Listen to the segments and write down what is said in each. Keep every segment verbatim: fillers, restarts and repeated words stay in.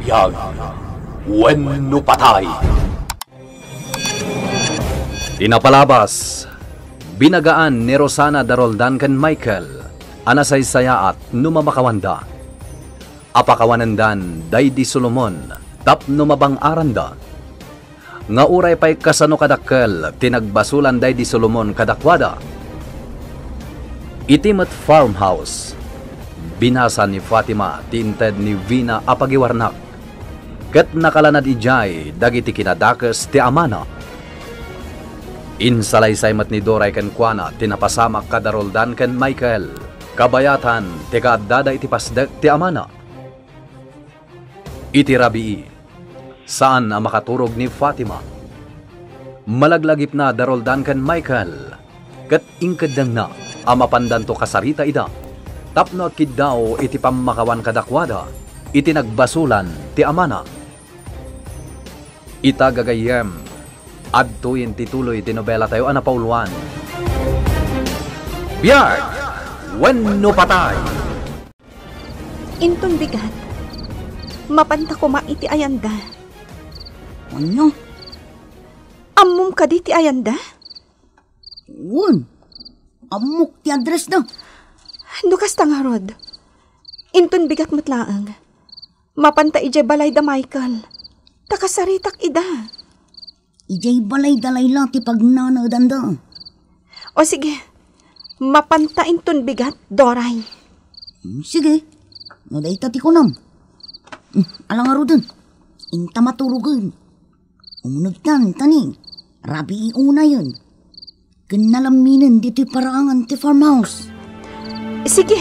Biyag wenno patay. Tinapalabas, binagaan ni Rosana Daroldan ken Michael, anasaysaya at numamakawanda. Apakawanandan, day di Solomon, tap numabang aranda. Nga uray pa'y kasano kadakkel, tinagbasulan day di Solomon kadakwada. Itimat farmhouse, binasa ni Fatima, tinted ni Vina apagiwarnak. Ket nakalanad ijay, dagiti kinadakas ti amana. Insalaysay mat ni Doray ken Kuana, tinapasamak kadaroldan ken Michael. Kabayatan, tiga addada iti pasdek ti amana. Iti rabii, saan ang makaturog ni Fatima? Malaglagip na daroldan ken Michael. Ket ingkedang na, amapandan to kasarita ida. Tapno akid daw iti pamakawan kadakwada, iti nagbasulan ti amana. Ita gagayem, adtuin tituloy ti nobela tayo anapauluan. Biyag wenno patay. Intong bigat, mapanta ko ma iti ayanda. Ano? Ammum ka di ti ayanda? Un, amok ti address na. Nukas nga rod. Intong bigat matlaang. Mapanta ije balay da Michael. Takasaritak ida. Ijay balay dalay lang ti pagnanadan da. O sige, mapanta intong bigat, Doray. Hmm, sige, naday tati ko nam. Hmm, alang aro dun, inta maturugan. Umunod tan, tani, rabi iuna yun. Ganalaminan dito paraangan ti farmhouse. Sige.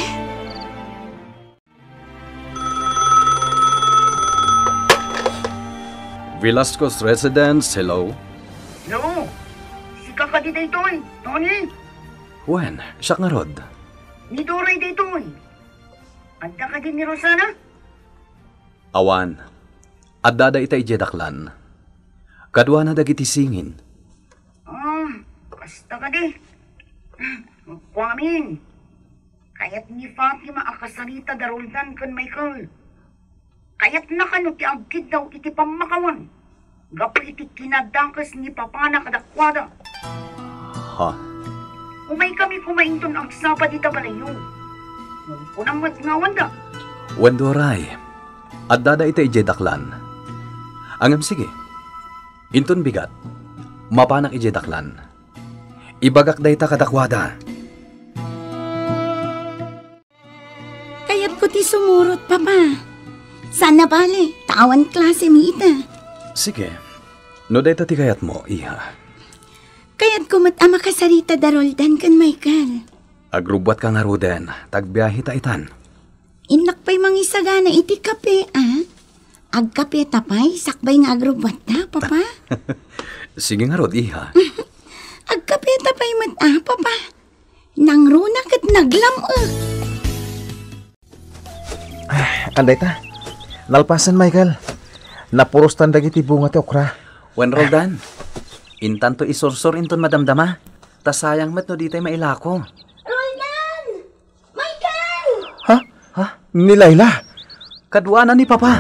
Velasco's Residence, hello? Hello, si kakadi dito eh, Tony. Wen, siya nga rod. Ni Doray dito eh. Anda ka din ni Rosana? Awan, addada ita ijedaklan. Kadwa na dagiti singin. Ah, basta ka di. Magkwamin. Kayat ni Fatima akasalita daruldan kan Michael. Kayat na kano ti agkid daw iti pamakawan. Gapo iti kinadakas ni Papana kadakwada. Ha? Umay kami kumainton ang sapa di tabalayo. Unang matngawan da. Wen Doray, addada ita ijedaklan. Angam sige. Inton bigat, mapanak ijedaklan. Ibagak da ita kadakwada. Kayat ko ti sumurot, Papa. Sana bale, tawan klase mi ita. Sige, no da ita ti kayat mo, iha. Kayat ko mat ama kasarita daroldan kan Michael. Agrubwat ka nga ruden, tagbiyahe ta itan. Inak pa'y mangisagana iti kape, ah? Agkape tapay, sakbay nga agrubwat ta, Papa. Sige nga rod, iha. Agkape tapay mat, ah, Papa. Nangrunak at naglam, ah. Anday ta, nalpasan Michael. Napuros tandag iti bunga ti okra. Wen Roldan, intanto isursur inton madamdama. Tasayang mat no di tayo mailako. Roldan! Michael! Ha? Ha? Ni Layla? Kadwa na ni Papa.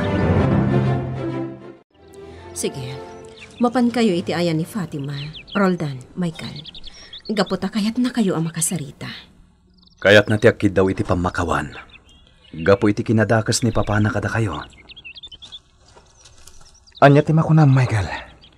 Sige, mapan kayo iti ayan ni Fatima, Roldan, Michael. Gaputa kayat na kayo ang makasarita. Kayat na tiyakid daw iti pamakawan. Gapo iti kinadakas ni Papa na kada kayo. Anya ti makunam, Michael.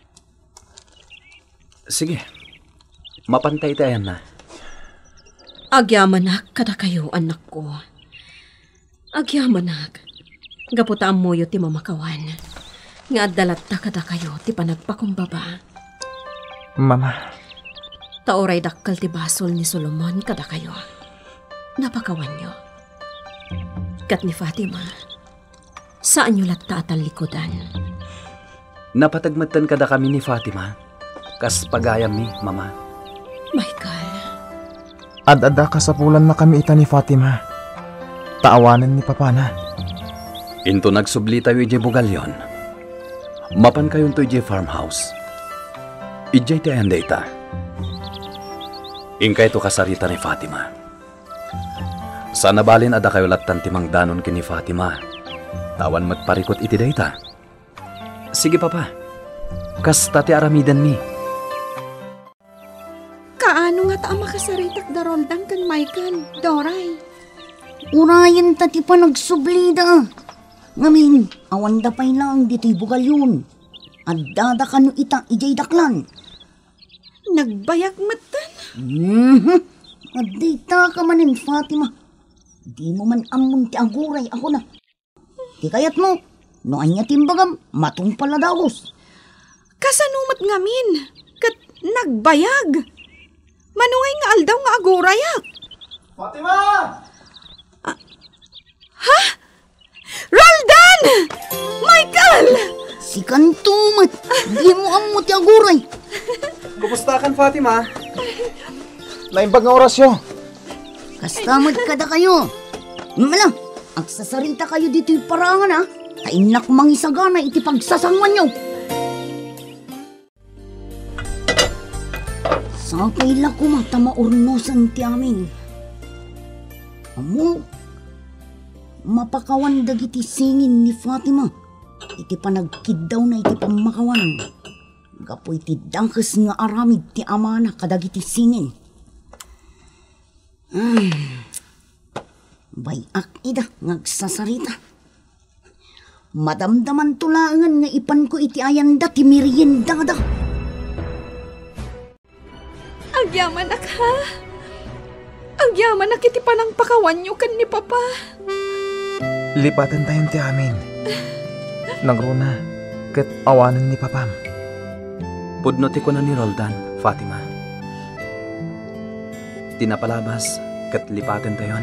Sige, mapantay tayo na. Agyamanak kada kayo, anak ko. Agyamanak. Gaputa ang moyo ti mamakawan. Nga dalat ta kada kayo ti panagpakumbaba. Mama. Taoray dakkal ti basol ni Solomon kada kayo. Napakawan nyo. Kat ni Fatima, saan nyo latta at ang likodan? Napatagmatan kada kami ni Fatima. Kas pagayam ni Mama. Michael. Ad-ada kasapulan na kami ita ni Fatima. Taawanan ni Papa na. Into nagsubli tayo ije bugalyon. Mapan kayon to ije farmhouse. Ijay tayan data. Ingkay to kasarita ni Fatima. Sana balin ada kayo latan timang danon kini Fatima. Tawan magparikot iti dayta. Sige papa, kas tati aramidan mi. Kaano nga ta makasaritak da Roldan kan Michael, Doray? Urayan tati pa nagsublida. Ngamin, awan da pa'y lang dito'y bugal yun. At dada ka no ita ijay daklan. Nagbayag matan. Mhm. At dita ka manin, Fatima. Di mo man amon ti aguray ako na. Di kayat mo, no anya timbagam, matong paladagos. Kasanumat ngamin, kat nagbayag. Manuhay nga aldaw nga agurayak. Fatima! Ha? Roldan! Michael! Si Kantumat, di mo amo ti aguray. Kumusta kan, Fatima? Naimbag nga orasyo. Kastamad kada kayo. Mala, agsasarita kayo dito'y parangan ha. Kainak mangisagana iti pagsasangwan nyo. Sa kaila ko mata maurnosan ti amin. Amo, mapakawan dagiti singin ni Fatima. Iti panagkid daw na iti pamakawan. Gapo iti dangkes nga aramid ti amana kadagiti singin. Hmm. Bayak ida ngagsasarita. Madamdaman tulangan nga ipan ko iti ayanda ti merienda da. Agyaman na ka. Agyaman na kiti panang pakawan nyo kan ni Papa. Lipatan tayo ti amin. Nagruna, kat awanan ni Papam. Pudnoti ko na ni Roldan, Fatima. Tinapalabas, kat lipaten tayon.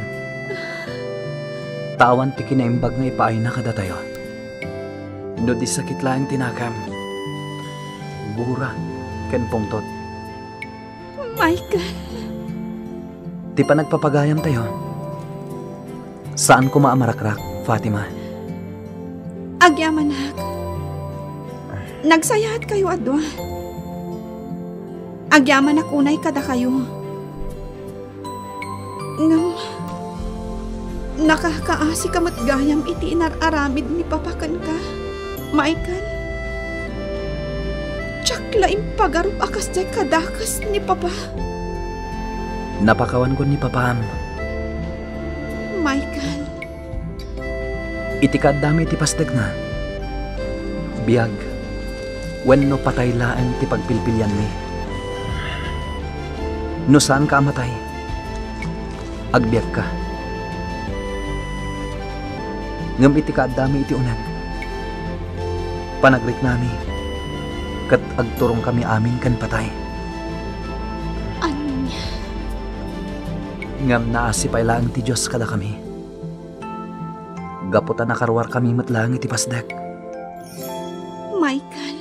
Tawan ti kinaimbag nga ipaay na kada tayo. No di sakit lang tinakam. Bura, ken pungtot. Michael. Ti pa nagpapagayam tayo. Saan ko maamarakrak, Fatima? Agyaman na. Nagsayahat kayo adwa. Agyaman na kunay kada kayo. Ngam, nakakaasi ka matgayam iti inararamid ni Papakan ka, Michael. Tsakla impagarup akas jay kadakas ni Papa. Napakawan ko ni Papam. Michael. Iti kadami ti pasdag na. Biyag, wenno patay laan ti pagpilpilyan mi. No saan ka amatay? Agbiag ka. Ngam iti kadami iti unag. Panagrik nami, kat agturong kami amin kan patay. Anya? Ngam naasipay lang ti Diyos kada kami. Gaputan nakarwar kami matlang iti pasdag. Michael.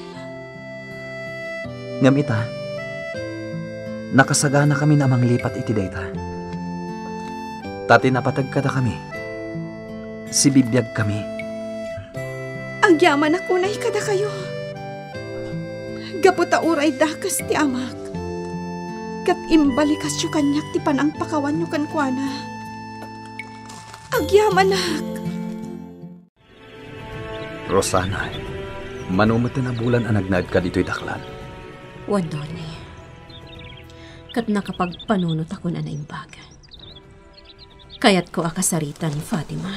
Ngam ita, nakasagana kami namang lipat iti dayta. Tati napatag kada kami. Si bibiyag kami. Agyaman na kunay kada kayo. Gaputa uray dakas ti amak. Kat imbalikas yu kanyak ti panang pakawan yu kankwana. Agyaman nak. Rosana, manumot na bulan ang nagnad ka dito'y daklan. Wandoni, kat nakapagpanunot ako na naimbag. Kaya't ko akasarita ni Fatima.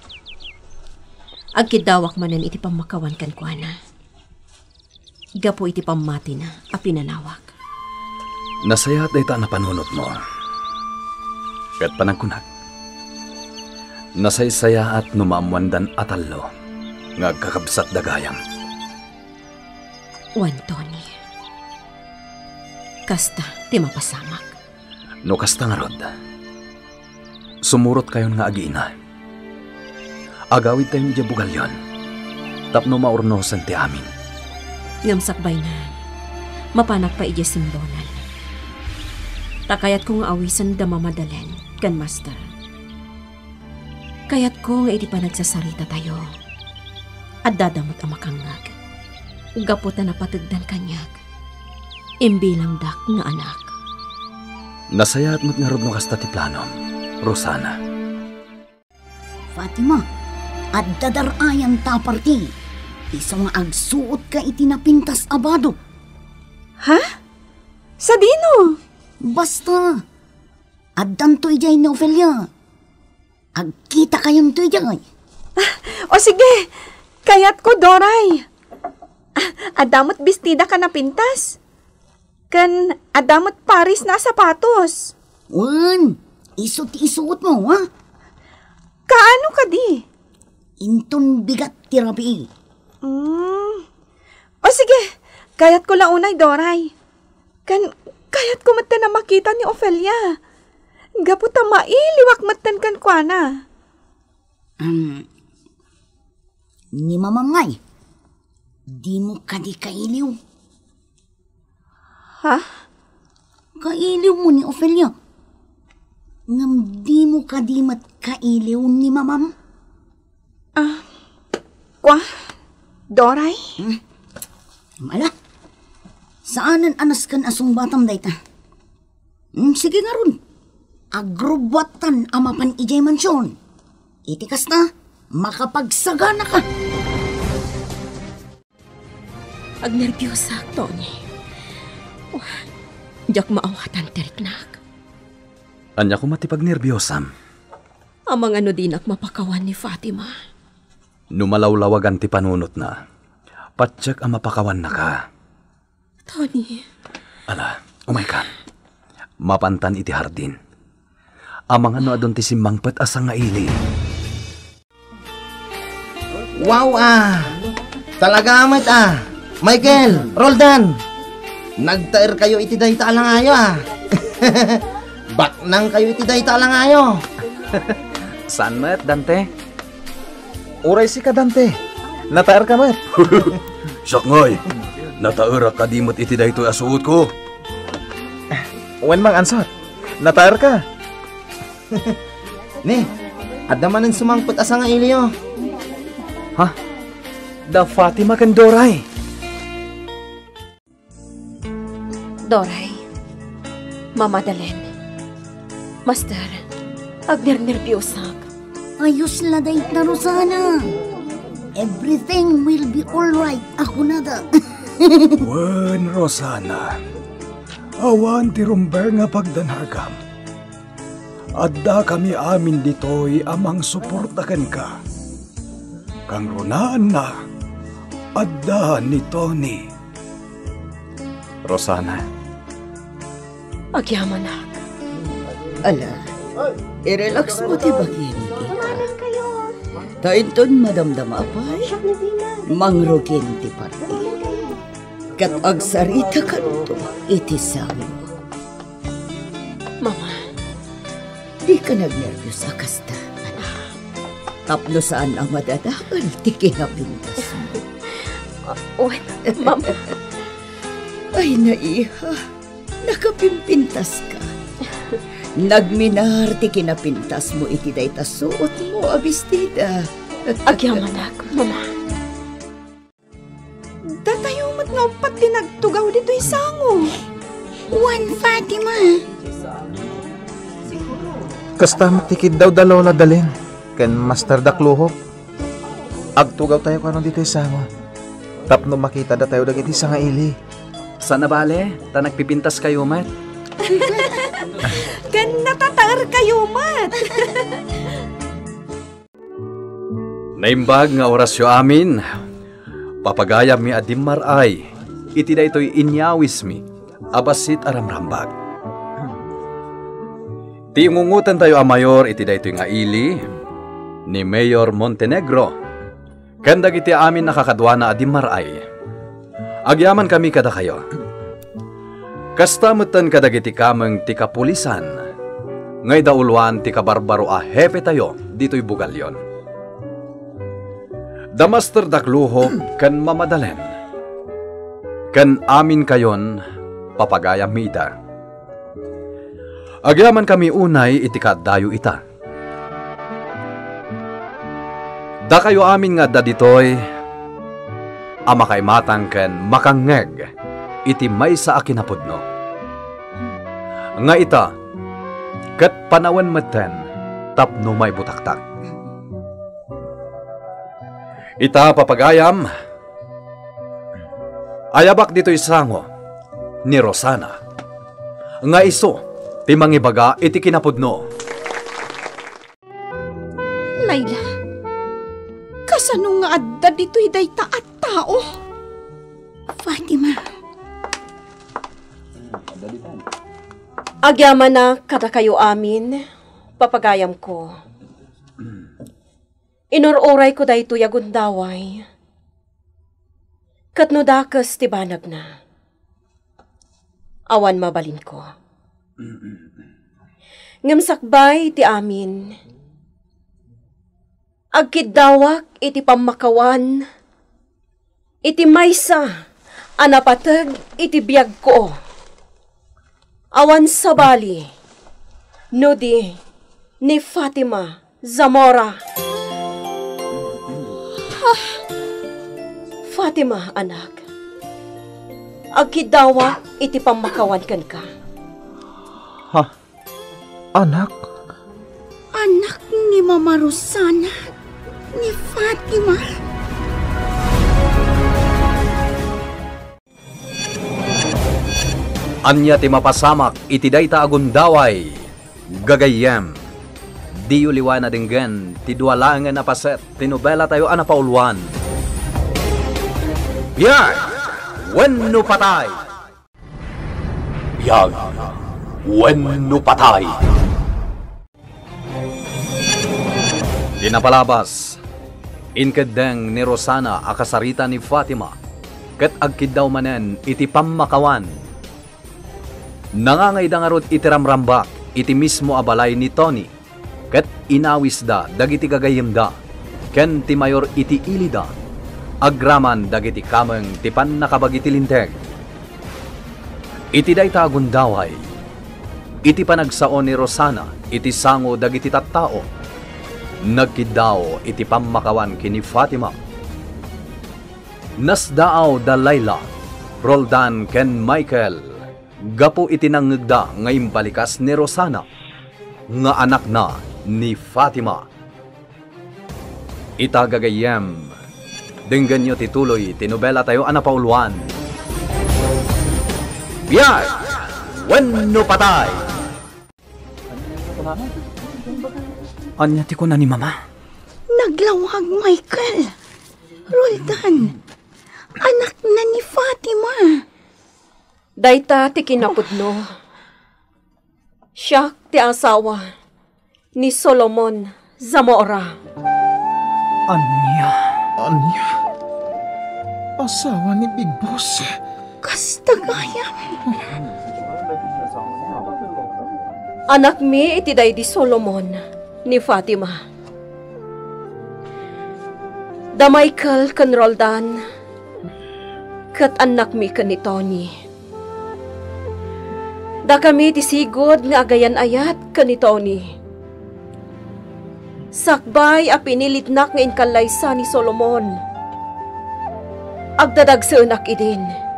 Agkidawak manan iti pamakawan kan kuana. Gapo iti pamati na a pinanawak. Nasaya at dayta na panunot mo. Kat panagkunag. Nasaysaya at numamwandan atallo. Ngagkakabsat dagayam. Wantoni, kasta ti mapasamak. No kasta nga rod. Sumurot kayon nga agiina. Agawid tayo niya bugalyon. Tapno maurnosan ti amin. Ngamsakbay na, mapanak pa iya simbonan. Takayat ko nga awisan da mamadalen, kan master. Kayat ko nga iti pa nagsasarita tayo. At dadamot ang makangag. Gaputan na patagdan kanyag. Imbilang dak nga anak. Nasaya at mo't nga rod no kasta ti planom, Rosana. Fatima, At dadarayan ta parti. Isa nga agsuot ka itinapintas abado. Ha? Sa dino? Basta. Addan to ijay ni Ofelia. Agkita kayon to ijay. O sige, kayat ko, Doray. Ah, adamot bestida ka na pintas. Kan adamot paris na sapatos. Wan, isot isuot mo, ha? Kaano ka di? Inton bigat tirapi. Mm. O sige, kayat ko launay, Doray. Kan, kayat ko matan na makita ni Ofelia. Gaputa mailiwak matan kan kwa na. Um, ni mamangay, di mo kadi kailiw. Ha? Kailiw mo ni Ofelia. Ngam di mo kadimat kailiw ni mamam. Ah, kwa? Doray? Hmm? Mala, saanan anas kan asong batam dayta? Hmm, sige nga ron. Agrobatan amapan ijay mansyon. Itikas na, makapagsagana ka. Agnerbiyosa, Tony. Oh, diyak maawatan teriknak. Anya ko matipag nerbyosam. Amang ano dinak mapakawan ni Fatima. Numalawlawagan ti panunot na. Patsak ang mapakawan na ka. Tony. Ala, umay ka. Mapantan iti hardin. Amang ano adon ti simangpet asang nga ili. Wow ah! Talaga amat ah! Michael, Roldan! Nagtair kayo iti dayta alangayo ah! Baknang kayo iti dayta alangayo! Saan met, Dante? Uray si ka, Dante. Nataar ka, met. Siyak ngoy, nataurak ka di mo't iti dayto asuot ko. Wen mang ansot. Nataar ka. Ni, adaman ang sumangpot asa nga iliyo. Ha? Da Fatima kan Doray. Doray. Mama Dalen. Master. Agnernerbiyosak. Ayos na dayt na Rosana. Everything will be alright. Ako na da. Wen, Rosana. Awan ti rumber nga pagdanagam. Adda kami amin ditoy amang suportakan ka. Kang runaan na, adda ni Tony. Rosana. Agyaman ak. Ala, i-relax mo ti bagin. Tainton madamdama apay, mangrugin ti parti. Kat agsarita ka nito, iti sabi mo. Mama. Di ka nagnervyos akasta, anak. Tapno saan ang madadakal, ti kinapintas mo. Uh, Mama. Ay naiha, nakapimpintas ka. Nagminar ti kinapintas mo iti dayta suot mo abistida. Agyaman ak, Mama. Datayo mat nga upat tinagtugaw dito isango. Juan Fatima. Kasta matikid daw dalaw na dalin. Ken Master Dakluhok. Agtugaw tayo kanon dito isango. Tapno makita da tayo dagiti sa nga ili. Sana bale, ta nagpipintas kayo, Mat. Kan natataar kayo, Mat. Naimbag nga orasyo amin. Papagayam mi adim maray. Iti da ito'y inyawis mi. Abasit aramrambag. Ti ngungutan tayo a mayor iti da ito'y nga ili. Ni Mayor Montenegro. Kandag iti amin nakakadwa na adim maray. Agyaman kami kada kayo. Kastamutan kadagiti kameng ti kapulisan. Ngay dauluan ti kabarbaro a hepe tayo dito'y bugalyon. Da Master Dakluhok kan mamadalen. Kan amin kayon papagayam mi ita. Agyaman kami unay iti kadayo ita. Da kayo amin nga da ditoy ama kay matang ken makangeg iti may sa akinapudno. Nga ita, kat panawan maten, tapno may butaktak. Ita papagayam, ayabak dito isango ni Rosana. Nga iso, timangibaga iti kinapudno. Layla, kasano nga adda dito'y dayta at tao? Fatima, Agyaman na kada kayo amin, papagayam ko. Inururay ko dayto yagundaway. Katno dakas ti banag na. Awan mabalin ko. Ngamsakbay ti amin. Agkidawak iti pamakawan. Iti maysa, anapatag iti biyag ko. Awan sa bali, nudi ni Fatima Zamora. Ha? Fatima, anak. Agkidawa iti pamakawan kan ka. Ha? Anak? anak ni Mama Rosana, ni Fatima. Anya ti mapasamak iti dayta agundaway gagayem. Di uliwan na dinggen ti duwalangan na paset tinubela tayo ana pauluan. Biyag wenno patay. Biyag wenno patay. Di napalabas inkadeng ni Rosana akasarita ni Fatima ket agkid daw manen iti pammakawan. Nangangayda nga rod iti ramrambak iti mismo abalay ni Tony ket inawis da dagiti gagayem da ken ti mayor iti ilida agraman dagiti kameng ti pannakabagiti linteg. Iti dayta agundaway iti panagsaon ni Rosana iti sango dagiti tattao nagkidaw iti pammakawan kini Fatima. Nasdaaw da Layla, Roldan ken Michael gapo iti nangegda nga imbalikas ni Rosana nga anak na ni Fatima. Itagagayem dinggan nyo tituloy tinubela tayo ana pauluan. Biyag wenno patay. Anya ti ko na ni Mama? Naglawag, Michael. Roldan, anak na ni Fatima. Dayta ti kinapudno. Siya ti asawa ni Solomon Zamora. Anya? Anya? Asawa ni Big Boss? Kastagayam. Anak mi iti day di Solomon ni Fatima. Da Michael kan Roldan kat anak mi kan ni Tony. Da kami ti sigod nga agayan ayat kan ni Tony. Sakbay a pinilitnak nga inkalaysa ni Solomon. Agdadag sa anak idin.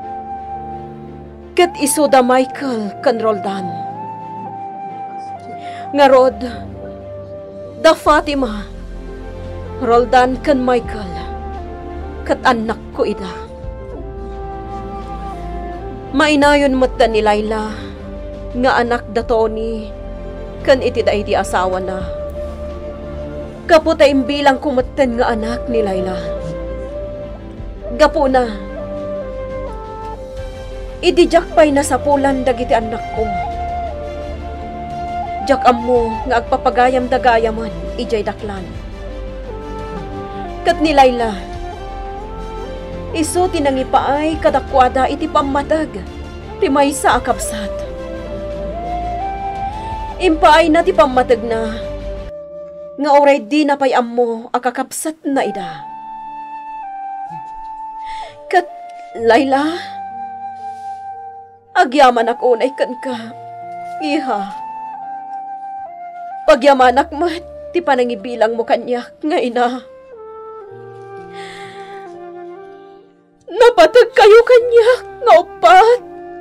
Kat iso da Michael kan Roldan. Nga rod, da Fatima, Roldan kan Michael, kat anak ko ida. Mainayon mata ni Layla, nga anak da Tony, kan iti da iti asawa na. Kaputa imbilang kumatan nga anak ni Layla. Gapo na, idijak pa'y nasapulan dagiti anak ko. Jak ammo nga agpapagayam dagayaman ijay daklan. Kat ni Layla, iso tinangipaay kadakwada iti pamatag, ti maysa akabsat. Impaay na ti pamatag na, nga oray di na pay ammo akakapsat na ida. Kat Layla, agyaman ako unay kan ka, iha. Pagyamanak mat, ti panangibilang mo kanyak nga ina. Napatag kayo kanyak nga upat.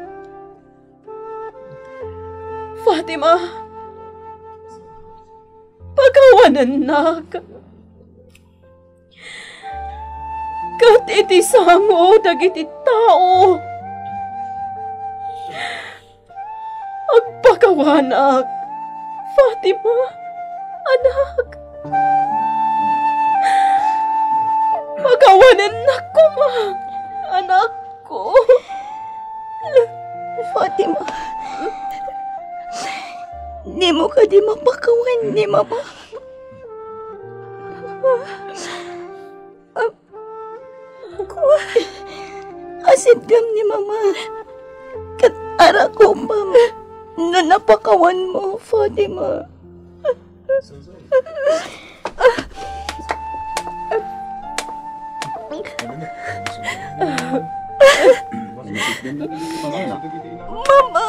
Fatima, pagawanan nak. Kat iti sango dagiti tao. Agpakawanak, Fatima, anak. Pagawanan na ko, ma, anak ko. Fatima, di mo ka di mapakawan ni Mama. Uh, kuha, asin kam ni Mama. Kat ara ko, Mama, na napakawan mo, Fatima. Mama!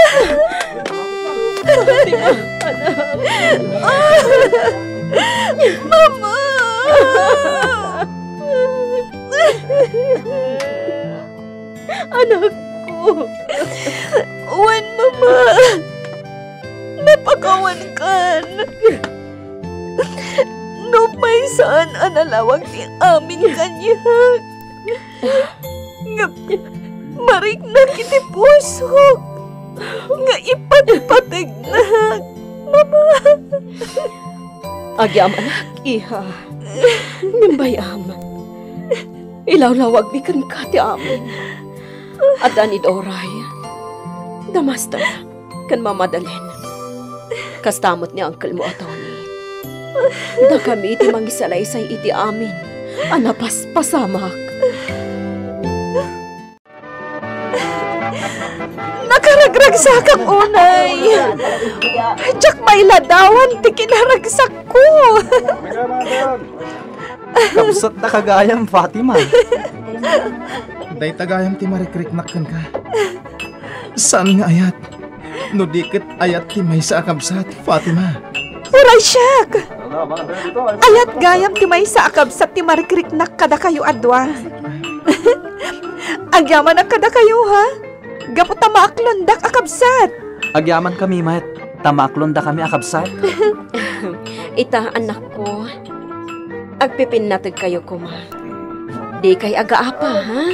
Mama! Anak ko. Wan, Mama! Napakawan kan. Nupay saan analawag ni amin kanyag. Nga, marik na kiti puso. Nga ipatpatag na. Mama. Agyam anak, iha. Mimbay aman. Ilawlawag ni kan kati amin. At anid oray. Damasta kan mamadalin. Kastamot ni Uncle mo Tony. Da kami iti mangisalaysay iti amin. Anapas pasamak. Nakaragraksak ang unay. Diyak may ladawan, ti kinaragsak ko. Kapsat na kagayam, Fatima. Day tagayam ti marikriknakkan ka. Saan nga ayat? No dikit ayat ti may sa akabsat, Fatima. Uray siyak. Ayat gayam ti may sa akabsat ti marikriknak kada kayo adwa. Agyaman na kada kayo ha. Gapo tamaaklondak akabsat. Agyaman kami, Mat. Tamaklon da kami akabsat. Ita anak ko. Agpipinatag kayo ko, ma. Di kay aga-apa, ha?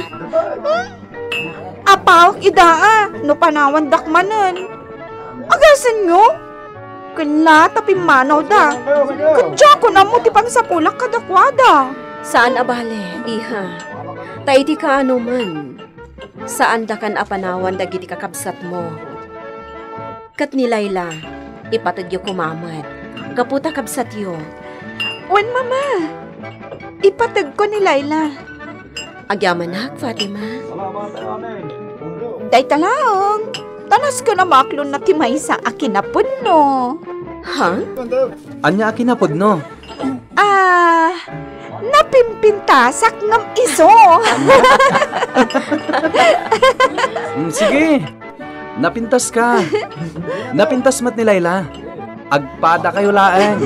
Apawak idaa, no panawan dakmanan. Agasan nyo? Kala tapi manaw da. Kutsa ko na mo ti pangsapulak kadakwada. Saan abale, iha? Taiti ka ano man. Saan da kan apanawan dagiti kakabsat mo? Kat ni Layla, ipatagyo kumamad. Kaputa kabsat yo. Wan mama, ipatag ko ni Layla. Agyamanak, Fatima. Day talaong, tanas ko na maklon na timay sa akinapod no. Ha? Anya akinapod no? Ah, napimpintasak ngam iso. Mm, sige, napintas ka. Napintas mat ni Layla. Agpada kayo laeng.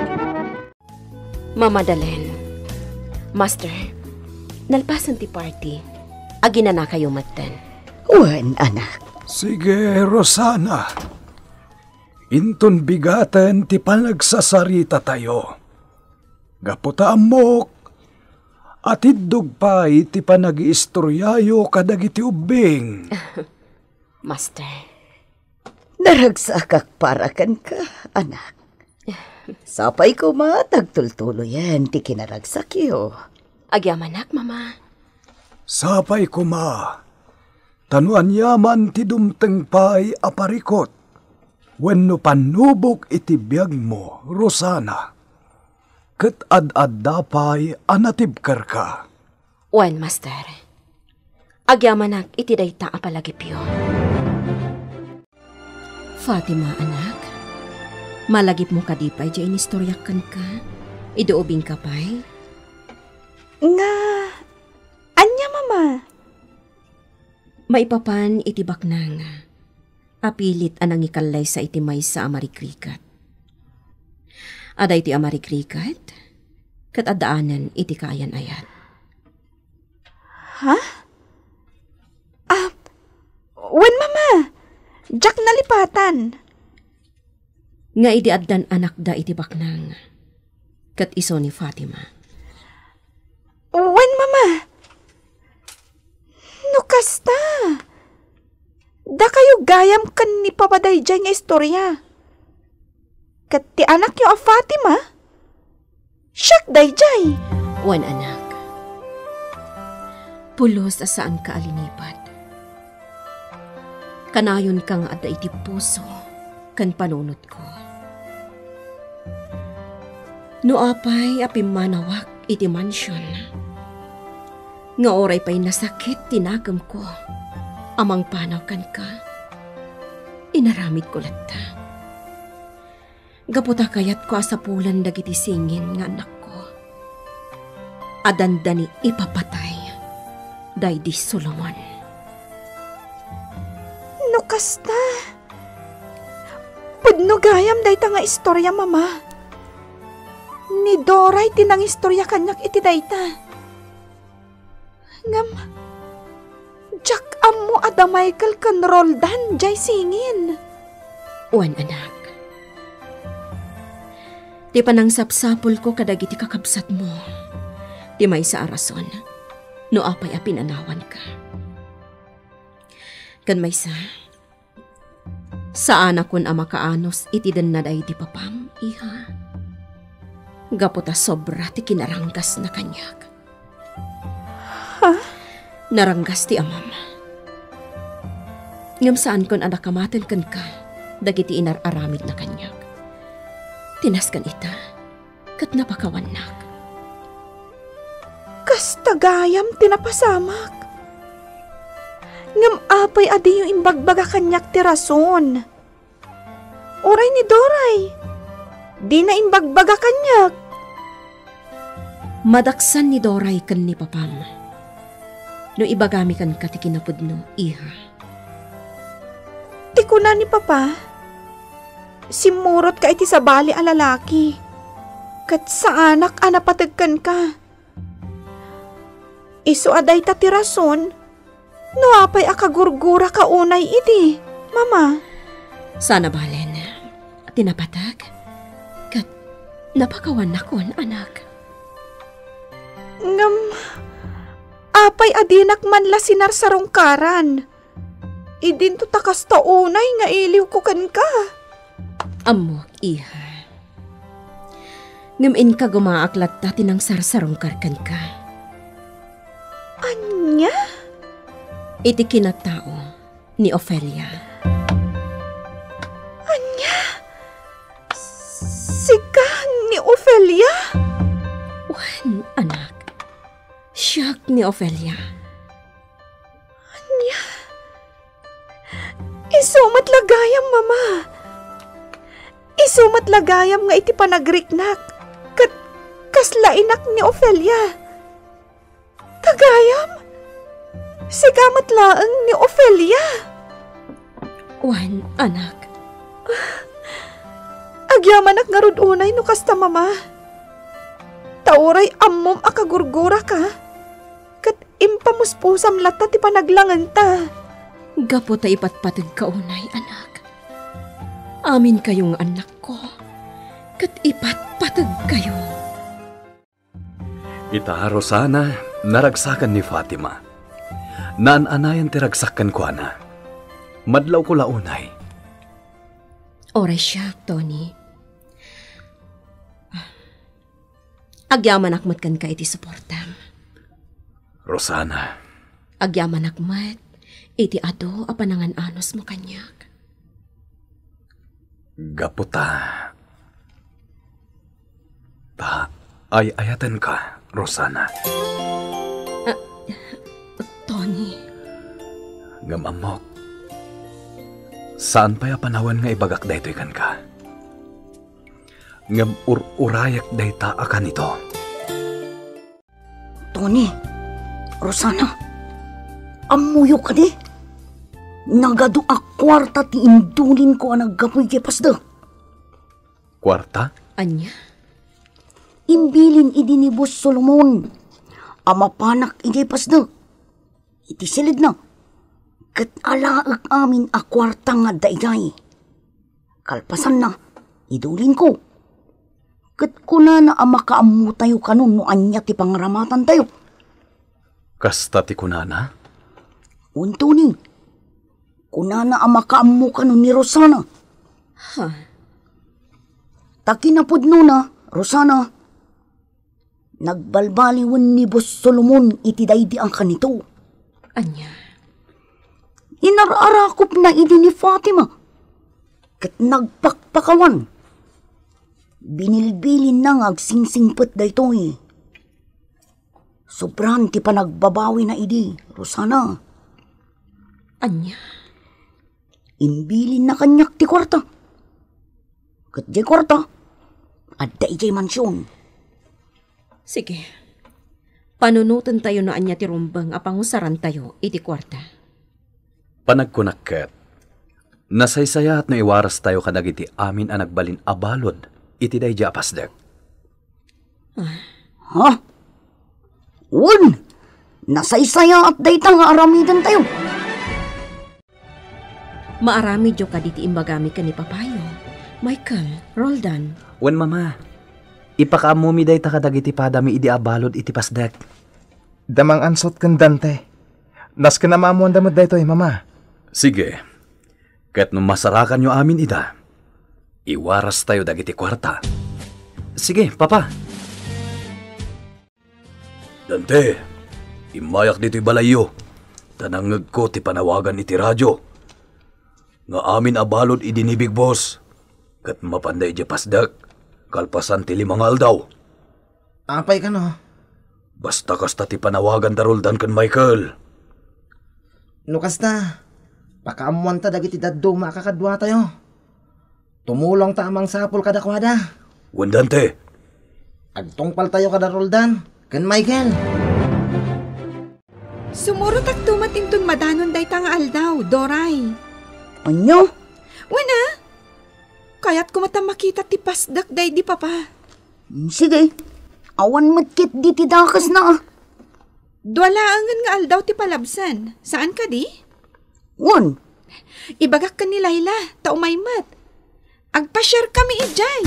Mamadalen. Master, nalpasan ti party. Agina na kayo matan. Wan, anak. Sige, Rosana. Inton bigatan ti panagsasarita tayo. Gaputa amok. At iddog pa iti panag-iistoryayo kadagiti ubing. Master. Naragsakak para kan ka, anak. Sapay ko matagtultulo yan, ti kinaragsak iyo. Agyamanak, mama. Sapay ko ma. Tanuan yaman ti dumteng pay aparikot. Wenno panubok iti biyag mo, Rosana. Ket ad-ad dapay anatibkar ka. Wan, master. Agyamanak iti dayta apalagipyo. Fatima, anak. Malagip mo kadipay di inistoryakan ka. Idoobing ka pa'y. Nga, anya mama? Maipapan itibak na nga. Apilit anang ikalay sa itimay sa amarikrikat. Aday ti amarikrikat, kat adaanan iti kayan ayat. Ha? Ah, wen mama, jak nalipatan. Nga idiaddan anak da itibak na nga. Kat iso ni Fatima. Wen mama, kasta. Da kayo gayam kan ni papadayjay nga istorya. Kat ti anak yo a Fatima, siyak dayjay. Wan anak, pulos asaan ka alinipad. Kanayon ka nga adda iti puso kan panunot ko. No apay apimanawak iti mansyon. Nga oray pa'y nasakit tinagam ko. Amang panaw kan ka. Inaramid ko latta. Gaputa kayat ko asapulan dagiti singin nga anak ko. Adandani ipapatay. Daydi Solomon. No kasta. Pudno gayam dayta nga istorya, mama. Ni Doray tinang istorya kanyak iti dayta. Ngam, Jack amo ada Michael kan Roldan jay singin. Wan anak. Ti panang sapsapol ko kadagiti kakabsat mo. Ti may sa arason, no apay a pinanawan ka. Kan may sa, saan akon a makaanos iti den na day di papam, iha. Gaputa sobra ti kinaranggas na kanyak. Ha? Naranggas ti amam. Ngam saan kon anak kamaten kan ka, dagiti inararamid na kanyak. Tinaskan ita, kat napakawanak. Kasta gayam tinapasamak. Ngam apay adi yung imbagbaga kanyak ti rason. Oray ni Doray, di na imbagbaga kanyak. Madaksan ni Doray kan ni papam. No ibagami kan kati kinapudno, iha. Ti kuna ni papa, simurot ka iti sa bali a lalaki. Kat sa anak anapatagkan ka. Isu aday ta ti rason, no apay akagurgura ka unay iti, mama. Sana balen, tinapatag, kat napakawan na kon, anak. Ngam, apay adinak man la sinarsarong karan. Idin to takas taunay nga iliw ko kan ka. Amok, iha. Ngamin ka gumaaklat dati ng sarsarong karkan ka. Anya? Iti kinatao ni Ophelia. Anya? Sika ni Ophelia? Wan, anak. Siyak ni Ophelia. Anya? Isumat lagayam, mama. Isumat lagayam nga iti panagriknak. Kat kaslainak ni Ophelia. Tagayam? Sigamat laeng ni Ophelia. Wan, anak. Agyamanak nga rod unay no kasta, mama. Tauray ammom akagurgura ka. Kat impamuspusam lata ti panaglangan ta. Gapo ta ipatpatag kaunay, anak. Amin kayong anak ko. Kat ipatpatag kayo. Ita, Rosana, naragsakan ni Fatima. Naananayan ti ragsakan ko, ana. Madlaw ko launay. Oray siya, Tony. Agyaman akmat kan ka iti suportam. Rosana. Agyaman akmat iti ado a panangan anos mo kanyak. Gaputa. Ta, ay ayatan ka, Rosana. Uh, Tony. Ngamamok. Saan pa ya panawan nga ibagak daytoy kan ka? Ngam ur-urayak dayta akan ito. Tony, Rosana, amuyo ka di. Nagado a kwarta ti indulin ko ang naggapoy kay pasda. Kwarta? Anya? Imbilin idi ni Boss Solomon. Amapanak idi pasda. Iti silid na. Kat alaag amin a kwarta nga daigay. Kalpasan na, idulin ko. Kat kuna na ang makaamu tayo kanon no anya ti pangramatan tayo. Kasta ti kunana? Unto ni, kunana ang makaammo ka nun ni Rosana. Ha? Takinapod nuna, Rosana. Nagbalbaliwan ni Boss Solomon iti daydi ang kanito. Anya? Inararakop na idi ni Fatima. Kat nagpakpakawan. Binilbilin na nga agsingsingpet dayto eh. Sobrang ti pa nagbabawi na idi, Rosana. Anya? Imbilin na kanyak ti kwarta. Kat di kwarta, adda ijay mansyon. Sige. Panunutan tayo na anya ti rumbang apangusaran tayo iti kwarta. Panagkunakket, nasaysaya at naiwaras tayo kadag iti amin ang nagbalin abalod iti day apasdek. Ha? Un! Nasaysaya at dayta nga aramidan tayo. Maarami jo ka diti imbagami ka ni Papayo. Michael, Roldan. Wen mama, ipakaamumi day ta kadag iti padami iti abalod iti pasdek. Damang ansot kan Dante. Nas ka na mamuan damod dayto eh, mama. Sige, ket nung masarakan nyo amin ida, iwaras tayo dagiti kwarta. Sige, papa. Dante, imayak dito'y balayo. Tanangag ko ti panawagan iti radyo. Nga amin abalod idinibig boss. Kat mapanday di pasdak, kalpasan ti limang aldaw. Apay ka no? Basta kasta ti panawagan daruldan kan Michael. No kasta, pakaamuan ta dagiti daddo makakadwa tayo. Tumulong ta amang sapol kadakwada. Wen Dante. Agtungpal tayo kada Roldan, kan Michael. Sumurot at tumatintun madanon day ta nga aldaw, Doray. Anyo? Wana? Kaya't kumata makita ti pasdak day di papa. Sige, awan matkit di ti dakas na. Dwalaangan nga aldaw ti palabsan. Saan ka di? Wan. Ibagak ka ni Layla, taumaymat. Agpa-share kami ijay.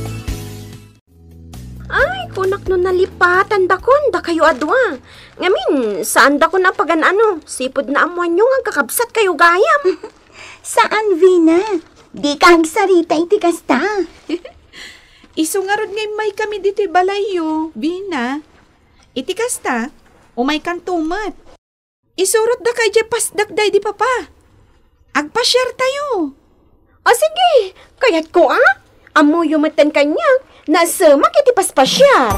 Ay, kunak no nalipatan da kon, da kayo adwa. Ngamin, saan da kon na pagan ano? Sipod na amuan nyo nga kakabsat kayo gayam. Saan, Vina? Di ka agsarita iti kasta. Iso nga rod ngay may kami dito'y balayo, Vina. Iti kasta, umay kan tumat. Isurot da kay jay pasdak day di papa. Agpa-share tayo. O sige, kayat ko ah. Amo yumatan kanya, nasa makitipas pa siya.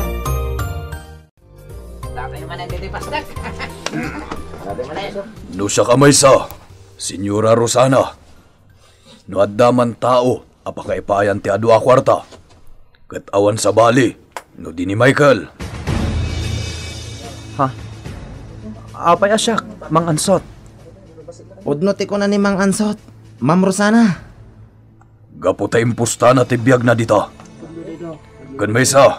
No siya kamay sa, Senyora Rosana. No addaman tao, apakaipayan ti adwa kwarta. Kat awan sa bali, no di ni Michael. Ha? Apay asyak, Mang Ansot. Udnot ko na ni Mang Ansot, Ma'am Rosana. Gapo ta impusta na tibiyag na dita. Kan may sa,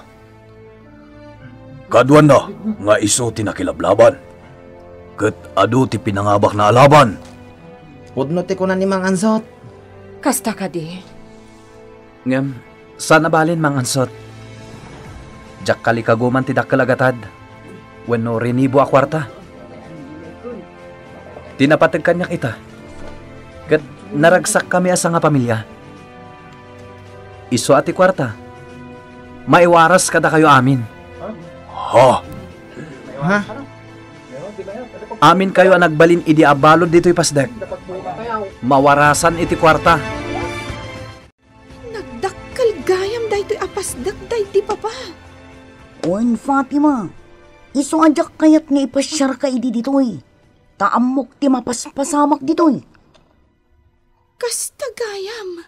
kaduan na nga iso ti nakilablaban. Kat adu ti pinangabak na alaban. Udnot ko na ni Mang Ansot. Kasta ka di. Ngem, sana balin Mang Ansot. Jak kali kaguman ti dakkalagatad. Wenno rinibo a kwarta. Tinapatag kanyak ita. Kat naragsak kami asa nga pamilya. Iso ati kwarta. Maiwaras kada kayo amin. Ha? Ha? Amin kayo ang nagbalin idi abalod dito'y pasdek. Mawarasan iti kwarta. Nagdakkal gayam day to'y apasdak day di papa. Wan, Fatima. Iso ajak kayat nga ipasyar ka idi ditoy. Taamok ti mapaspasamak ditoy. Kasta gayam.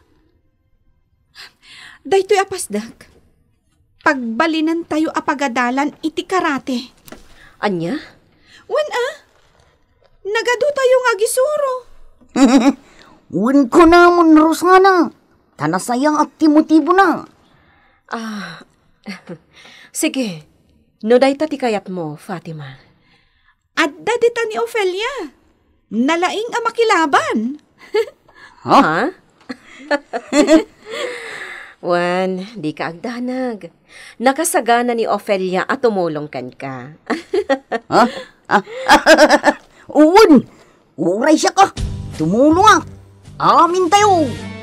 Day to'y apasdak. Pagbalinan tayo apagadalan iti karate. Anya? Wan ah, nagado tayo nga gisuro. Wan ko namon, Rosana. Tanasayang at timotibo na. Ah, sige. No day ti kayat mo, Fatima. Adda dita ni Ofelia. Nalaing ang makilaban. Ha? Ha? Wan, di ka agdanag. Nakasagana ni Ofelia at tumulong kan ka. Ha? Ah, Uwan! Uray siya ka. Tumulong ah. Amin tayo.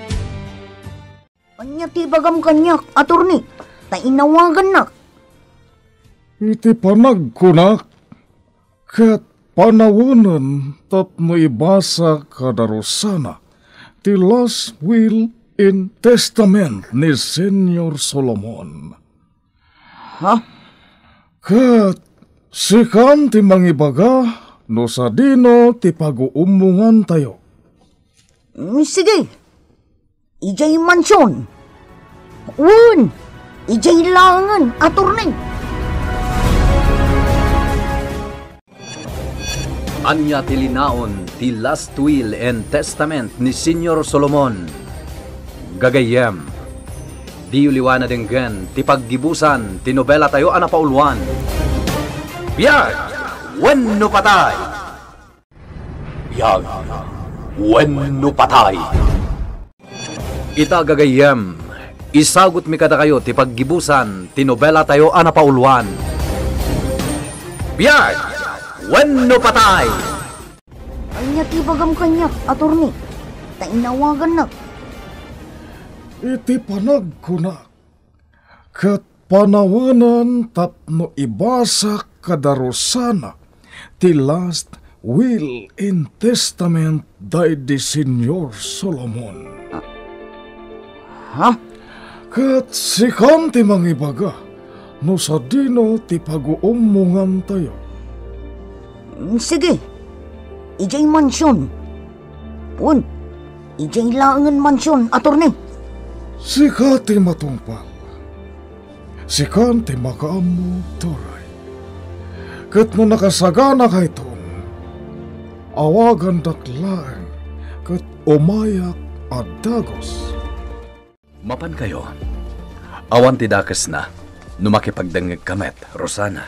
Anya ti bagam kanyak, aturni. Tainawagan na. Iti panag ko na. Kat panawanan tapno ibasa kadarosana. Ti last will and testament ni Senyor Solomon. Ha? Kat sikan ti mangibaga no sa dino ti pag-uumungan tayo. Mm, sige. Ijay mansyon. Un. Ijay langan, aturning. Anya tilinaon ti last will and testament ni Senyor Solomon. Gagayem. Di uliwana denggan ti paggibusan ti nobela tayo ana pauluan. Biyag! Wenno patay! Biyag! Wenno patay! Ita gagayem. Isagot mi kada kayo ti paggibusan ti nobela tayo ana pauluan. Biyag! Wenno patay! Anya ti bagam kanyak, aturni. Tainawagan na. Iti panag ko na. Kat panawanan tapno ibasa kadarosana ti last will and testament day di Senyor Solomon. Ha? Kat sikan ti mangibaga no sa dino ti pag-uumungan tayo. Mm, sige. Ijay mansyon. Un. Ijay langan mansyon, aturni. Sika ti matungpal. Sikan ti makaamu turay. Kat no nakasagana kay ton, awagan daklaan kat umayak at dagos. Mapan kayo. Awan ti dakas na. Numakipagdangag kamet, Rosana.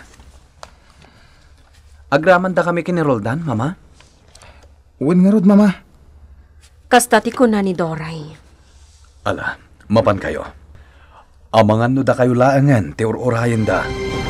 Agraman da kami kini Roldan, mama? Uwin nga rod, mama. Kastati ko na ni Doray. Ala, mapan kayo. Amangan no da kayo laangan, ti ur-urayan da.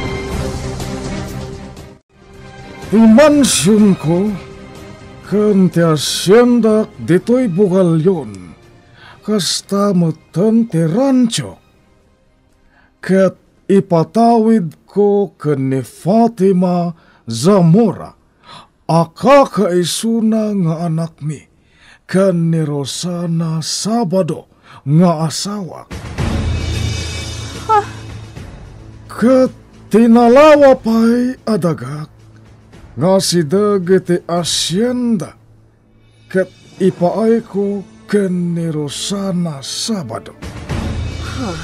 Ti mansyon ko, kan ti asyendak dito'y bugalyon, kasta matan ti rancho. Kat ipatawid ko kan ni Fatima Zamora, akakaisuna nga anak mi, kan ni Rosana Sabado nga asawa. Ha? Kat tinalawa pa'y adagak, nga si dagiti asyenda, kat ipaay ko kan ni Rosana Sabado. Huh.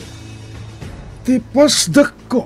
Tipasdak ko,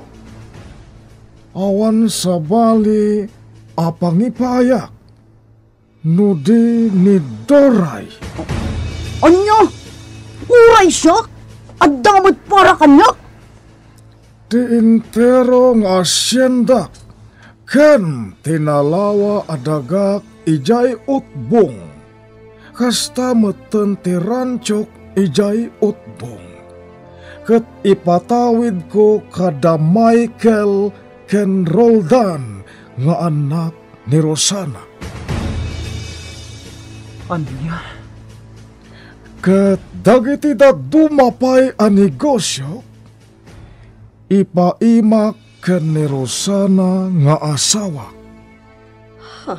awan sa bali apangipayak, nudi ni Doray. Anya? Uray siya? At damot para kanya? Di intero nga asyenda, ken tinalawa adagak ijay utbong, kasta meten ti ranchok ijay utbong. Ket ipatawid ko kada Michael ken Roldan nga anak ni Rosana. Anya? Ket dagiti da dumapay a negosyo, ipaimak ken ni Rosana nga asawa. Huh.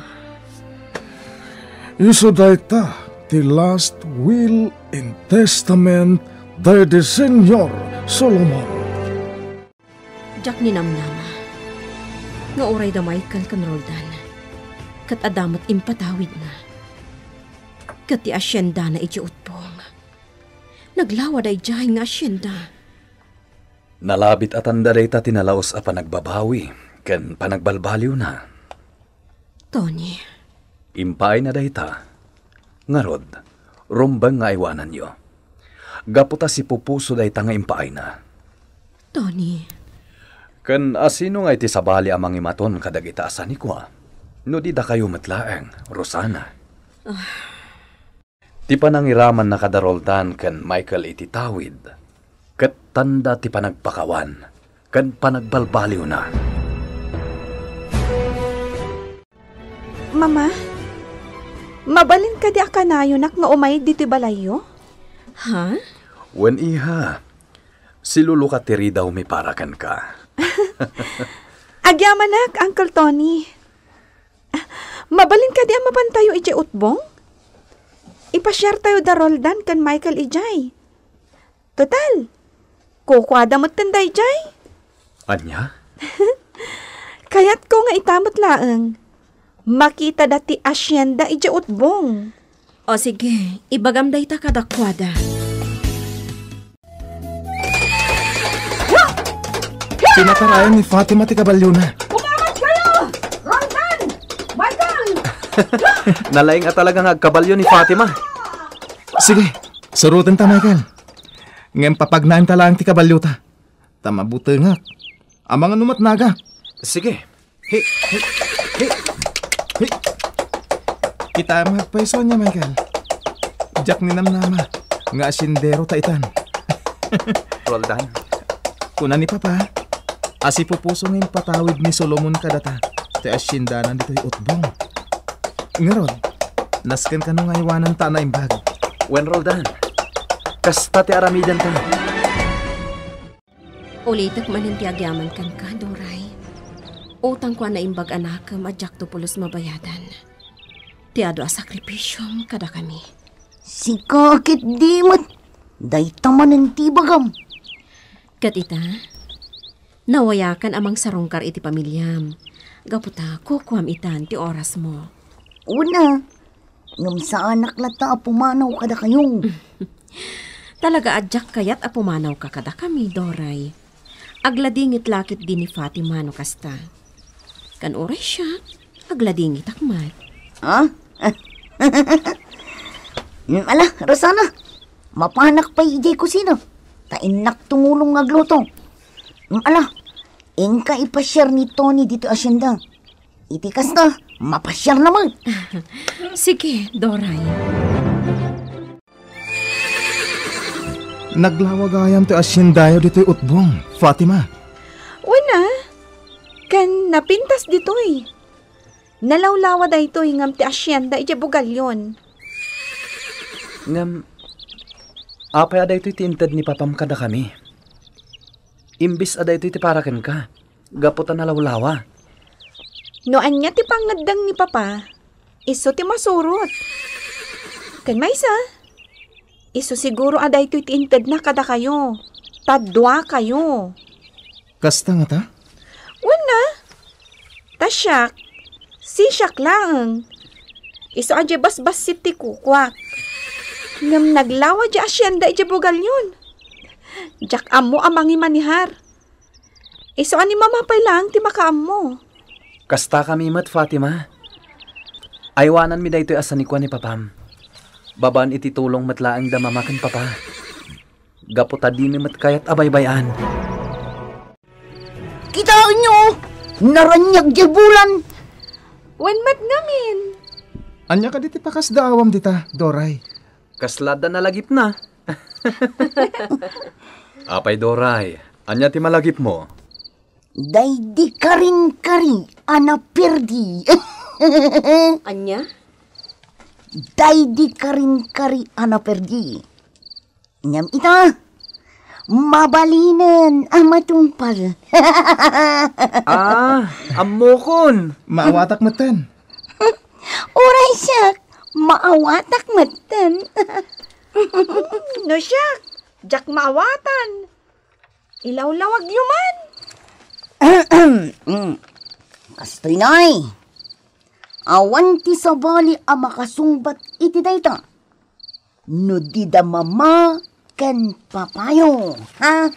Iso dayta ti last will and testament day di Senyor Solomon. Jak ni namnama. Nga oray da Michael kan Roldan. Kat adamat impatawid na. Kat ti asyenda na iti utpong. Naglawa da ijay nga asyenda. Nalabit at anda day ta tinalaos a panagbabawi, ken panagbalbaliw na. Tony. Impay na day ta. Ngarod, rumbang nga iwanan nyo. Gaputa si pupuso day ta nga impaay na. Tony. Ken asino nga iti sabali amang imaton kadagita asan ni kwa. No di da kayo matlaeng, Rosana. Uh. Ti panangiraman na kadaroltan ken Michael iti tawid. Ket tanda ti panagpakawan. Ken panagbalbaliw na. Mama? Mabalin ka di akanayo nak nga umay dito balayo? Ha? Wen iha, si Lulu ka tiri daw may parakan ka. Agyaman nak, Uncle Tony. Mabalin ka di ang mapantayo iti utbong? Ipasyar tayo da Roldan kan Michael ijay. Total, kukwada mo't tanday ijay. Anya? Kaya't ko nga itamot laeng. Makita dati asyenda iti utbong. O sige, ibagam day ta kadakwada. Pinatarayan ni Fatima ti kabalyo na. Kumakas kayo! Roldan! Michael! Nalaing at talagang agkabalyo ni Fatima. Sige, surutan ta, Michael. Ngayon papagnaan ta lang ti kabalyo ta. Tamabuti nga. Amang anumat naga. Sige. Hey, hey, hey. Hey. Kita magpaiso niya, Michael. Jack ni namnama. Nga asindero ta itan. Roldan. Kuna ni Papa, asi pupuso ngayon patawid ni Solomon kadata. Te asindanan dito'y utbong. Ngarod, nasken ka nung aywanan ta na imbag. Wen Roldan, kasta ti aramidan ta. Ulitak manintiyagyaman kan ka, Doray. Utang ko na imbag anak madyak to pulos mabayadan. Tiado a sakripisyom kada kami. Si kakit di mat. Day tamanan ti bagam. Katita, nawayakan amang sarongkar iti pamilyam. Gaputa, kukuam itan ti oras mo. Una, ngam sa anak lata pumanaw kada kayo. Talaga adyak kayat a pumanaw ka kada kami, Doray. Agladingit lakit din ni Fatima no kasta. Kan oras siya, agladingit akmat. Ha? Yung ala, Rosana, mapanak pa ijay ko sino. Tainak tumulong ngagluto. Yung ala, ingka ipasyar ni Tony dito asyenda. Itikas na, mapasyar naman. Sige, Doray. Naglawagayam ti asyendayo dito'y utbong, Fatima. Wala. Kan napintas dito'y. Nalawlawa da ito'y ngam ti asyenda iti bugalyon. Ngam, apay aday ito'y tinted ni Papam kada kami. Imbis aday ito'y ti parakan ka. Gaputan nalawlawa. Noan niya ti pangadang ni Papa, iso ti masurot. Kan maysa, iso siguro aday ito'y tinted na kada kayo. Tadwa kayo. Kasta nga ta? Wala. Tasyak. Sisyak lang. Iso adya bas-bas ti kukwak. Ngam naglawa di asyenda iti bugal yun. Jak amo amangi manihar. Iso ani mamapay lang ti makaam mo. Kasta kami mat, Fatima. Aywanan mi da ito'y asanikwa ni Papam. Babaan iti tulong matlaang damamakan, Papa. Gaputa di mi mat kayat abaybayan. Kitaan nyo! Naranyag di bulan! Wen mat ngamin. Anya ka diti pakas daawam dita, Doray. Kaslada na lagip na. Apay, Doray. Anya ti malagip mo? Day di karing-kari, ana perdi. Anya? Day di karing-kari, ana perdi. Nyam ita, mabalinan ang matumpal. Ah, amokon. Maawatak matan. Oray siyak, maawatak matan. No siyak, jak maawatan. Ilawlawag yuman. Kastoy nay, awan ti sabali a makasungbat iti dayta. No di da mama ken papayo. Ha?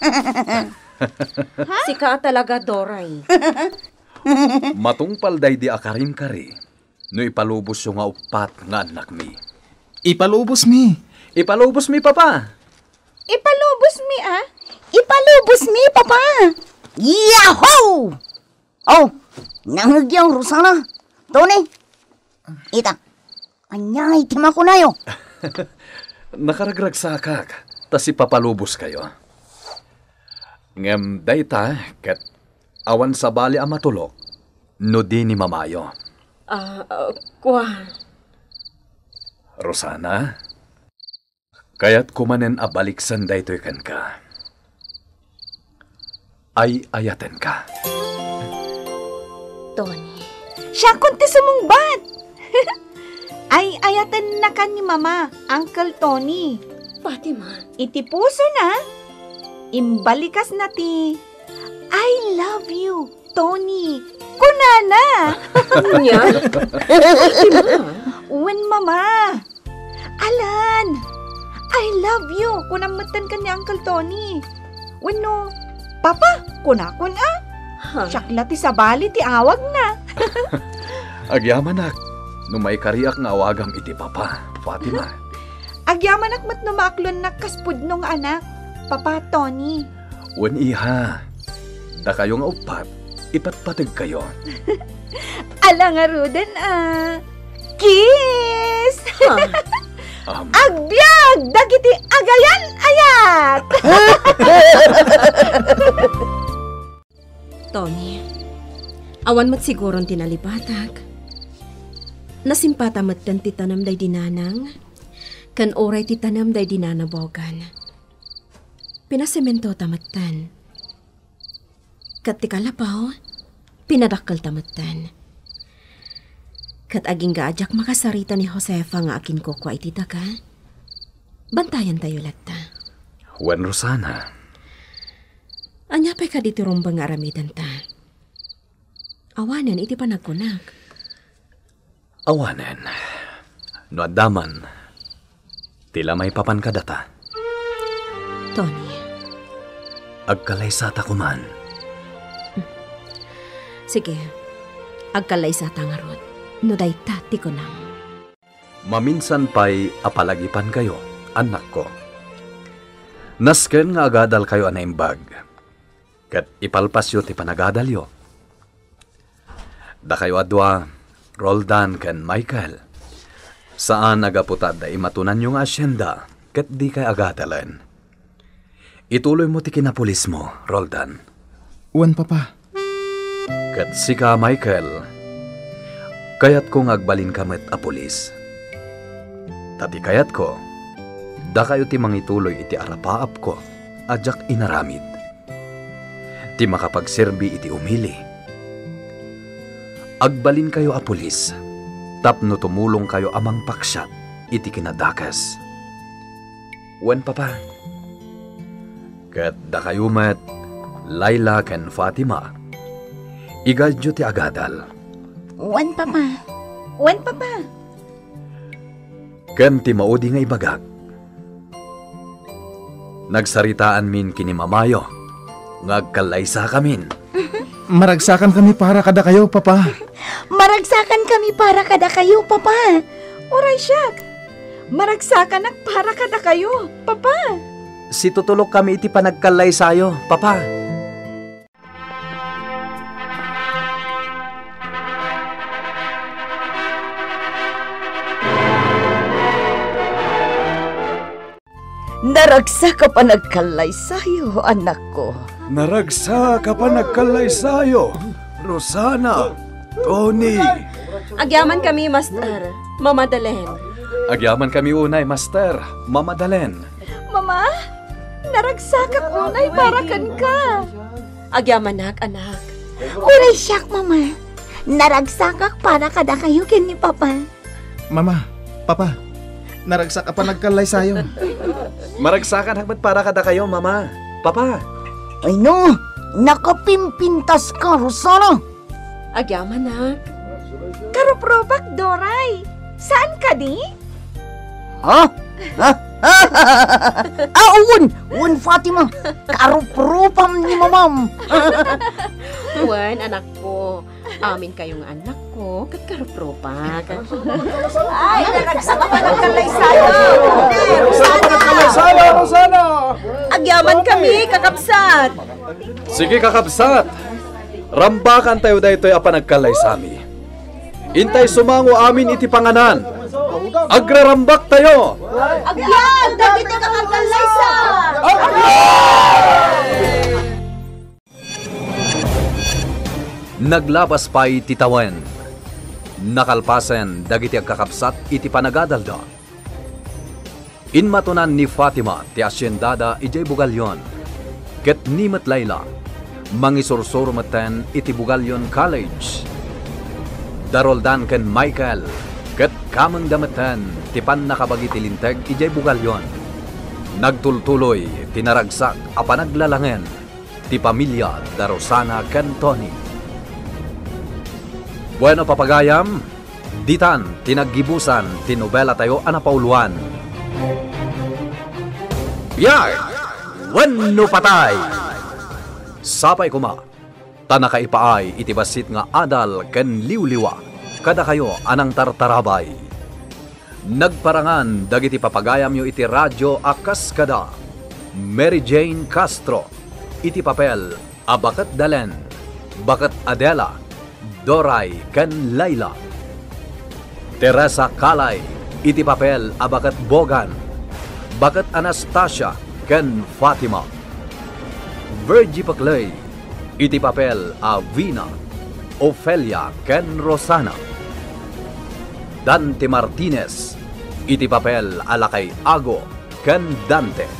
Sika talaga, Doray. Matungpal day di akarin kari. No ipalubos yung nga upat nga anak mi. Ipalubos mi. Ipalubos mi, Papa. Ipalubos mi ah. Ipalubos mi, papa. Yahoo! Oh, nangyang Rosana. Tony, ita, anyay tima ko na yo. Nakaragrag sakak. Tas ipapalubos kayo. Ngem dayta ket awan sa bali a matulok no di ni mamayo. Ah, uh, kwa. Rosana, kaya't kumanen abalik sanday to'y kan ka. Ay ayaten ka. Tony. Siya kunti sumungbat. Ay ayatan na kan ni Mama, Uncle Tony. Fatima. Iti puso na. Imbalikas na ti. I love you, Tony. Kunana. Nya? When Mama. Alan. I love you. Kunamatan ka ni Uncle Tony. When no, Papa, kunakun ah. Ha? Siyakla ti sabali ti awag na. Agyamanak, numay kariak nga awagam iti papa, Fatima. Agyaman akmat numaklon na kaspudnong anak, Papa Tony. Wen iha, da kayo nga upat, ipatpatag kayo. Ala nga Ruden ah. Kiss! Ha? Um, Agbyag! Dagiti agayan ayat! Tony, awan mat siguron tinalipatak. Nasimpata mat kan titanam day dinanang, kan oray titanam day dinanabogan. Pinasemento tamatan. Kat tikalapaw, pinadakkel tamatan. Kat aging gaajak makasarita ni Josefa nga akin ko kwa iti daga. Bantayan tayo latta. Wen Rosana, Anya pa ka dito rumbang aramidan ta. Awanan iti panagkunak. awanen, no adaman, tila may papan kadata. Tony, Agkalaysata kuman, sige, agkalay sa tangarot. No day tati ko nang. maminsan pa'y apalagipan kayo, anak ko. Nasken nga agadal kayo anaimbag, kat ipalpasyo ti panagadalyo. Da kayo adwa, Roldan ken Michael, saan agaputad da imatunan yung asyenda, kat di kay agadalan. Ituloy mo ti kinapulis mo, Roldan. Wan, Papa. Kat sika, Michael, kayat kong agbalin kamet a pulis. Tati kayat ko, da kayo ti mangituloy iti arapaap ko, ajak inaramid. Ti makapagserbi iti umili. Agbalin kayo a pulis, tapno tumulong kayo amang paksyat, iti kinadakas. Wen, Papa. Kat da kayo met, Laila ken Fatima, igadyo ti agadal. Wan Papa. Wan Papa. Ken ti maudi nga ibagak. Nagsaritaan min kini mamayo, ngagkalaysa kamin. Maragsakan kami para kada kayo, Papa. Maragsakan kami para kada kayo, Papa. Oray siyak. Maragsakan ak para kada kayo, Papa. Si tutulok kami iti panagkalaysayo, Papa. Naragsa ka pa nagkalay sa'yo, anak ko. Naragsa ka pa nagkalaysayo, Rosana, Tony. Agyaman kami, Master. Mamadalen. Agyaman kami unay, Master, mamadalen. Mama, naragsakak unay para kan ka. Agyaman nak, anak. Oray siyak, Mama. Naragsakak para kada kayo ken ni Papa. Mama, Papa, naragsak ka pa nagkalay sa'yo. Maragsakan hagbat para kada kayo, Mama, Papa. Ay no, nakapimpintas ka, Rosana. Agyaman nak. Karuprobak, Doray. Saan ka di? Ha? Ha? Ah, uwan! Uwan, Fatima! Karuprupam ni mamam! Wan, anak ko. Amin kayong anak ko. Katkarupropak. Ay, naragsaka pa nagkalay sa'yo. Rosana, Rosana! Agyaman kami, kakapsat. Sige, kakabsat. Rambakan tayo daytoy apan nagkalaysami. Intay sumango amin iti panganan. Agrarambak tayo. Agyan! Dagiti kakagkalay sa! Naglabas pa'y titawan. Nakalpasen dagiti agkakabsat iti panagadalda. Inmatunan ni Fatima ti asyendada ijay bugalyon. Ket nimet Layla, mangisursuro maten iti Bugalyon College. Daroldan ken Michael, ket kameng dameten ti pan nakabagi ti linteg ijay Bugalyon. Nagtultuloy tinaragsak a panaglalangen ti pamilya da Rosana ken Tony. Bueno papagayam, ditan tinaggibusan ti nobela tayo anapauluan. Biyag! Wenno patay! Sapay kuma, tanakaipaay iti basit nga adal ken liwliwa, kada kayo anang tartarabay. Nagparangan dagiti papagayam yo iti radyo akas kada. Mary Jane Castro, iti papel abakat Dalen, bakat Adela, Doray ken Layla. Teresa Kalay, iti papel abakat Bogan, bakat Anastasia ken Fatima. Virgie Paclay, iti papel a Vina, Ofelia ken Rosana. Dante Martinez, iti papel alakay Ago ken Dante.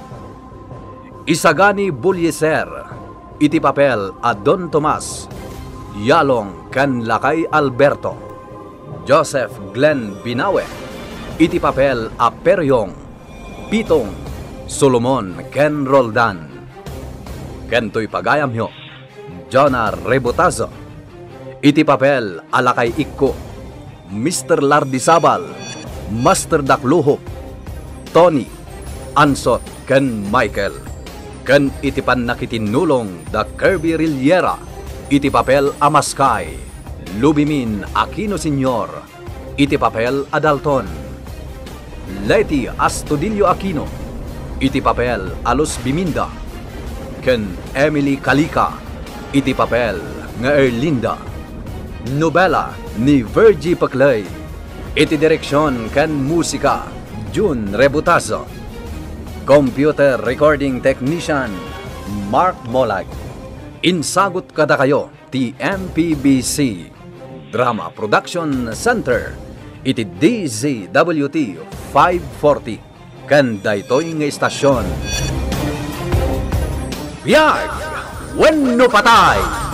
Isagani Bulyeser, iti papel a Don Tomas, Yalong ken lakay Alberto. Joseph Glenn Binawe, iti papel a Peryong, Pitong, Solomon ken Roldan. Kentoy pagayam yo, Jonah Rebotazo, iti papel alakay Ikko, Mister Lardisabal, Master Dakluhop, Tony, Ansot ken Michael. Ken iti pan nakitinulong da Kirby Rillera, iti papel Amaskay, Lubimin Aquino Senior, iti papel Adalton. Leti Astudillo Aquino, iti papel Alos Biminda. Ken Emily Kalika, iti papel nga Erlinda. Nobela ni Virgie Paclay, iti direksyon ken musika June Rebutazo. Computer recording technician Mark Molag. Insagot kada kayo ti M P B C Drama Production Center, iti D Z W T five forty ken daytoy nga istasyon. Biyag! Wenno patay!